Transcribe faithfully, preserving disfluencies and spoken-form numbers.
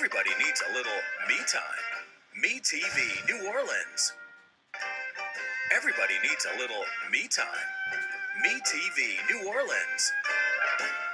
Everybody needs a little me time. Me T V New Orleans. Everybody needs a little me time. Me T V New Orleans.